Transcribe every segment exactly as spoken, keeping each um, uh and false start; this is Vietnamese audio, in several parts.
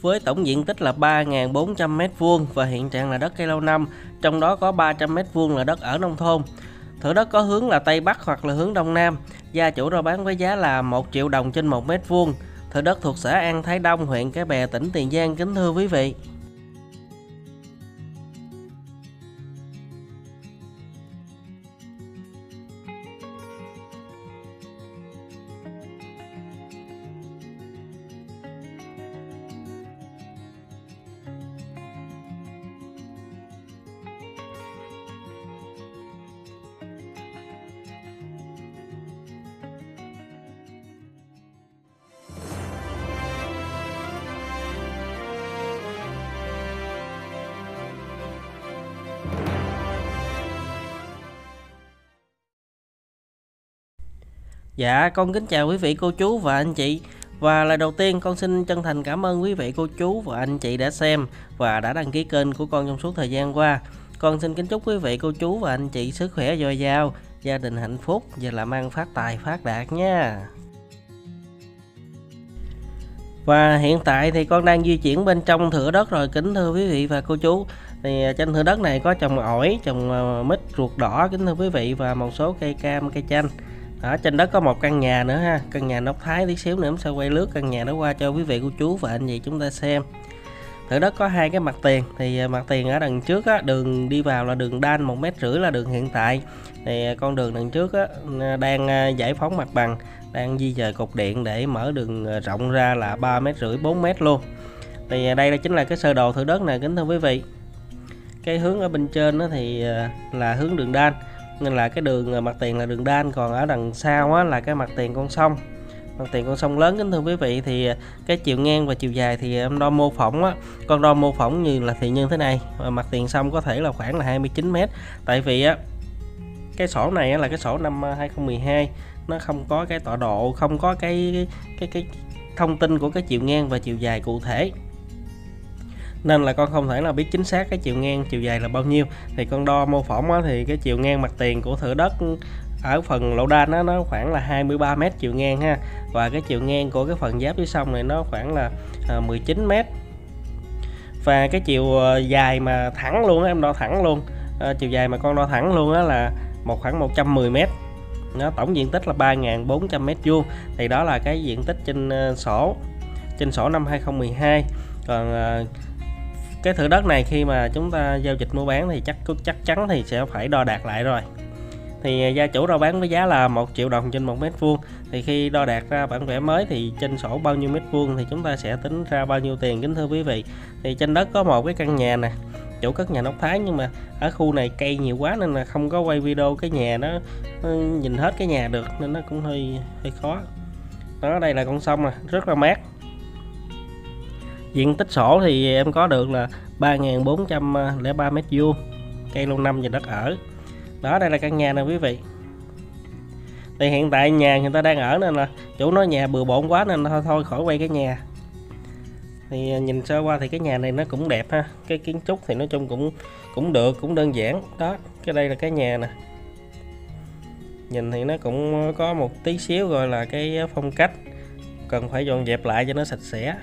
với tổng diện tích là ba nghìn bốn trăm mét vuông và hiện trạng là đất cây lâu năm, trong đó có ba trăm mét vuông là đất ở nông thôn. Thửa đất có hướng là Tây Bắc hoặc là hướng Đông Nam. Gia chủ rao bán với giá là một triệu đồng trên một mét vuông. Thửa đất thuộc xã An Thái Đông, huyện Cái Bè, tỉnh Tiền Giang. Kính thưa quý vị. Dạ, con kính chào quý vị cô chú và anh chị. Và lời đầu tiên con xin chân thành cảm ơn quý vị cô chú và anh chị đã xem và đã đăng ký kênh của con trong suốt thời gian qua. Con xin kính chúc quý vị cô chú và anh chị sức khỏe dồi dào, gia đình hạnh phúc và làm ăn phát tài phát đạt nha. Và hiện tại thì con đang di chuyển bên trong thửa đất rồi kính thưa quý vị và cô chú. Thì trên thửa đất này có trồng ổi, trồng mít, ruột đỏ kính thưa quý vị, và một số cây cam, cây chanh. Ở trên đất có một căn nhà nữa ha, căn nhà nóc Thái, tí xíu nữa em sẽ quay lướt căn nhà đó qua cho quý vị cô chú và anh chị chúng ta xem. Thửa đất có hai cái mặt tiền, thì mặt tiền ở đằng trước á, đường đi vào là đường đan một mét rưỡi là đường hiện tại. Thì con đường đằng trước á, đang giải phóng mặt bằng, đang di dời cột điện để mở đường rộng ra là ba mét rưỡi, bốn mét luôn. Thì đây là chính là cái sơ đồ thửa đất này kính thưa quý vị. Cái hướng ở bên trên đó thì là hướng đường đan, nên là cái đường mặt tiền là đường đan, còn ở đằng sau á, là cái mặt tiền con sông, mặt tiền con sông lớn kính thưa quý vị. Thì cái chiều ngang và chiều dài thì em đo mô phỏng á, con đo mô phỏng như là thì như thế này, và mặt tiền sông có thể là khoảng là hai mươi chín mét. Tại vì á, cái sổ này á, là cái sổ năm hai không một hai, nó không có cái tọa độ, không có cái cái cái thông tin của cái chiều ngang và chiều dài cụ thể, nên là con không thể nào biết chính xác cái chiều ngang chiều dài là bao nhiêu. Thì con đo mô phỏng á, thì cái chiều ngang mặt tiền của thửa đất ở phần lỗ đan đó, nó khoảng là hai mươi ba mét chiều ngang ha, và cái chiều ngang của cái phần giáp với sông này nó khoảng là à, mười chín mét. Và cái chiều dài mà thẳng luôn á, em đo thẳng luôn, à, chiều dài mà con đo thẳng luôn á là một khoảng một trăm mười mét. Nó tổng diện tích là ba nghìn bốn trăm mét vuông. Thì đó là cái diện tích trên uh, sổ trên sổ năm hai không một hai. Còn uh, cái thửa đất này khi mà chúng ta giao dịch mua bán thì chắc chắc chắn thì sẽ phải đo đạc lại rồi. Thì gia chủ rao bán với giá là một triệu đồng trên một mét vuông. Thì khi đo đạc ra bản vẽ mới thì trên sổ bao nhiêu mét vuông thì chúng ta sẽ tính ra bao nhiêu tiền kính thưa quý vị. Thì trên đất có một cái căn nhà nè, chủ cất nhà nóc Thái, nhưng mà ở khu này cây nhiều quá nên là không có quay video cái nhà nó, nó nhìn hết cái nhà được, nên nó cũng hơi hơi khó. Đó, đây là con sông nè, rất là mát. Diện tích sổ thì em có được là ba nghìn bốn trăm lẻ ba mét vuông, cây lâu năm và đất ở. Đó, đây là căn nhà nè quý vị. Thì hiện tại nhà người ta đang ở nên là chủ nói nhà bừa bộn quá nên thôi thôi khỏi quay cái nhà. Thì nhìn sơ qua thì cái nhà này nó cũng đẹp ha, cái kiến trúc thì nói chung cũng cũng được, cũng đơn giản. Đó, cái đây là cái nhà nè, nhìn thì nó cũng có một tí xíu gọi là cái phong cách, cần phải dọn dẹp lại cho nó sạch sẽ.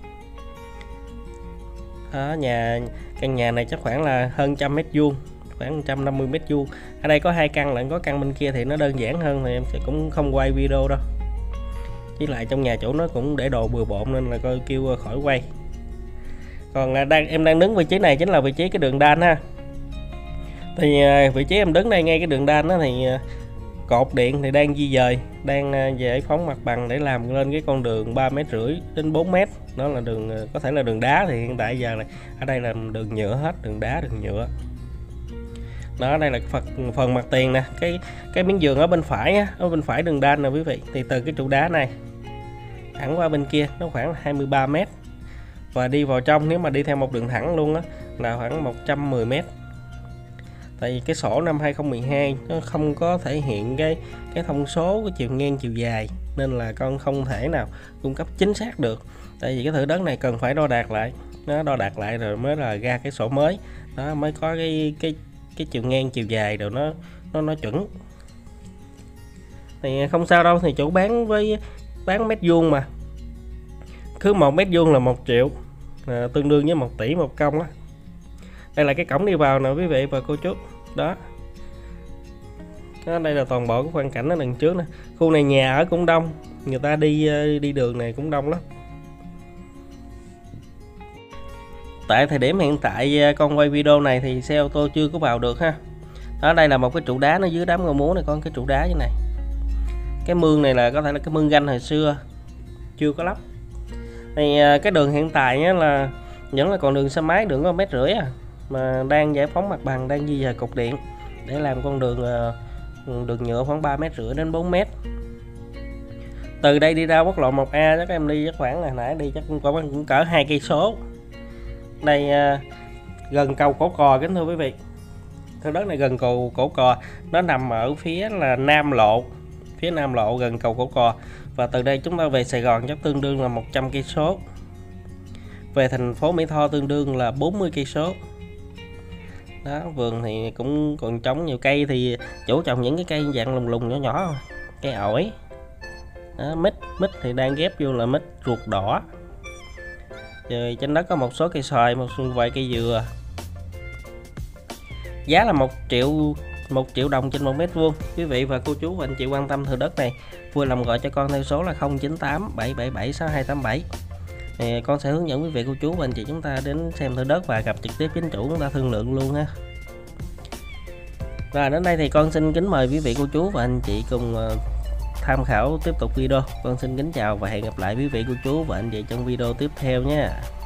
Đó, nhà căn nhà này chắc khoảng là hơn trăm mét vuông, khoảng một trăm năm mươi mét vuông. Ở đây có hai căn lận, có căn bên kia thì nó đơn giản hơn, thì em sẽ cũng không quay video đâu. Với lại trong nhà chủ nó cũng để đồ bừa bộn nên là coi kêu khỏi quay. Còn đang em đang đứng vị trí này chính là vị trí cái đường đan ha. Thì vị trí em đứng đây ngay cái đường đan đó thì cột điện thì đang di dời, đang giải phóng mặt bằng để làm lên cái con đường ba mét rưỡi đến bốn mét. Đó là đường, có thể là đường đá, thì hiện tại giờ này ở đây là đường nhựa hết, đường đá, đường nhựa. Đó, đây là phần, phần mặt tiền nè, cái cái miếng giường ở bên phải á, ở bên phải đường đan nè quý vị. Thì từ cái trụ đá này thẳng qua bên kia nó khoảng hai mươi ba mét, và đi vào trong nếu mà đi theo một đường thẳng luôn á là khoảng một trăm mười mét. Tại vì cái sổ năm hai không một hai nó không có thể hiện cái cái thông số của chiều ngang chiều dài, nên là con không thể nào cung cấp chính xác được. Tại vì cái thửa đất này cần phải đo đạc lại, nó đo đạc lại rồi mới là ra cái sổ mới, đó mới có cái cái cái chiều ngang chiều dài rồi nó nó nó chuẩn. Thì không sao đâu, thì chủ bán với bán mét vuông mà, cứ một mét vuông là một triệu, à, tương đương với một tỷ một công á. Đây là cái cổng đi vào nè quý vị và cô chú. Đó. Đó, đây là toàn bộ cái quang cảnh ở đằng trước nè. Khu này nhà ở cũng đông, người ta đi đi đường này cũng đông lắm. Tại thời điểm hiện tại con quay video này thì xe ô tô chưa có vào được ha. Đó, đây là một cái trụ đá nó dưới đám ngô múa này, có cái trụ đá như này. Cái mương này là có thể là cái mương ganh hồi xưa, chưa có lắp. Thì cái đường hiện tại nhé là vẫn là còn đường xe máy, đường có mét rưỡi à, mà đang giải phóng mặt bằng, đang di dời cột điện để làm con đường đường nhựa khoảng ba mét rưỡi đến bốn mét. Từ đây đi ra quốc lộ một A chắc em đi chắc khoảng là nãy đi chắc cũng có cũng cỡ hai cây số. Đây à, gần cầu Cổ Cò kính thưa quý vị. Thửa đất này gần cầu Cổ Cò, nó nằm ở phía là Nam Lộ, phía Nam Lộ gần cầu Cổ Cò, và từ đây chúng ta về Sài Gòn chắc tương đương là một trăm cây số. Về thành phố Mỹ Tho tương đương là bốn mươi cây số. Đó, vườn thì cũng còn trống nhiều cây, thì chủ trồng những cái cây dạng lùng lùng nhỏ nhỏ, cây ổi. Đó, mít, mít thì đang ghép vô là mít ruột đỏ. Rồi trên đất có một số cây xoài, một vài cây dừa. Giá là một triệu một triệu đồng trên một mét vuông. Quý vị và cô chú và anh chị quan tâm thửa đất này, vui lòng gọi cho con theo số là không chín tám bảy bảy bảy sáu hai tám bảy. Thì con sẽ hướng dẫn quý vị cô chú và anh chị chúng ta đến xem thửa đất và gặp trực tiếp chính chủ, chúng ta thương lượng luôn ha. Và đến đây thì con xin kính mời quý vị cô chú và anh chị cùng tham khảo tiếp tục video. Con xin kính chào và hẹn gặp lại quý vị cô chú và anh chị trong video tiếp theo nha.